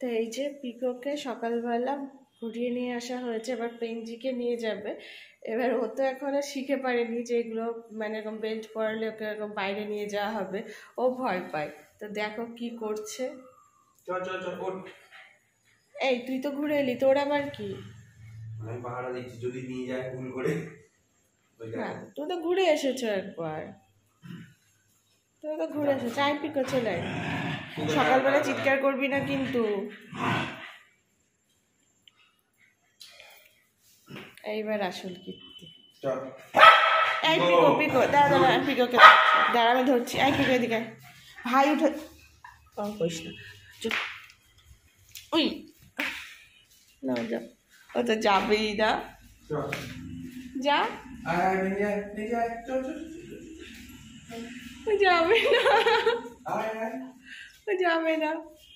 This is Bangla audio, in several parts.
তো এই যে পিকোকে সকালবেলা ঘুরিয়ে নিয়ে আসা হয়েছে, এবার পেঞ্জিকে নিয়ে যাবে। এবার ও তো এখন আর শিখে পারেনি যে এগুলো মানে এরকম বেল্ট পরালে ওকে এরকম বাইরে নিয়ে যাওয়া হবে, ও ভয় পায়। তো দেখো কি করছে। এই তুই তো ঘুরে এলি, তোর আবার কি? আমি পাহাড়া দিচ্ছি যদি নিয়ে যায় ভুল করে। হ্যাঁ তুই তো ঘুরে এসেছো একবার, তুই তো ঘুরে এসেছো। আই পিকো চলে সকালবেলা চিৎকার করবি না কিন্তু। এইবার আসল কীর্তি। এই পিকো পিকো দাঁড়া দাঁড়া, পিকোকে দাঁড়া আমি ধরছি। এই পিকো এদিকে ভাই উঠে কইস না। উই না যা, ও তো যাবেই না, যা যাবে না, যাবে না।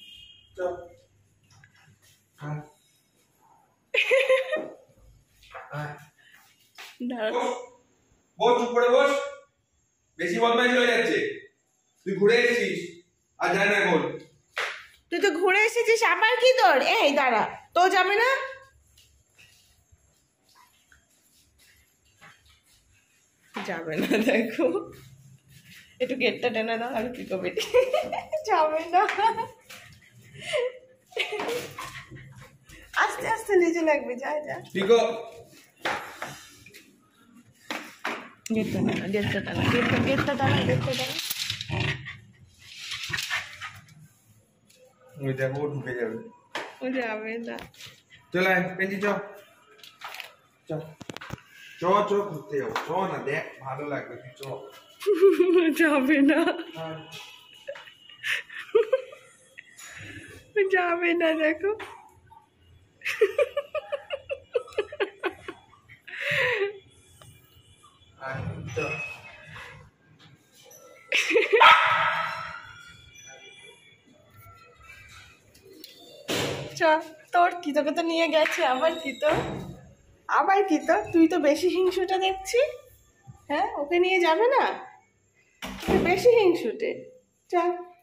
বস চুপ করে বস, বেশি বদমাইশি হয়ে যাচ্ছে। তুই ঘুরে এসেছিস আর যায় না এখন। তুই তো ঘুরে এসেছিস আবার কি তোর? এই দাঁড়া, তো যাবে না, যাবে না। দেখো একটু গেটটা টেনে দাও আর পিকো বেটি যাবে না, আস্তে আস্তে নিচে লাগবে। যা যা পিকো গেটটা টানা, গেটটা টানা, গেটটা টানা, গেটটা টানা। ওই দেখো ও ঢুকে যাবে। ও যাবে না। চল আয় পেঞ্জি চ চ চ চ ঘুরতে যাবো। চ না দেখ ভালো লাগবে, তুই চ। যাবে না, যাবে না। দেখো চ, তোর কি, তোকে তো নিয়ে গেছে, আবার কি তো, আবার কি তো, তুই তো বেশি হিংসুটা দেখছি। হ্যাঁ ওকে নিয়ে যাবে না, বেশি হিংসুটে। চল।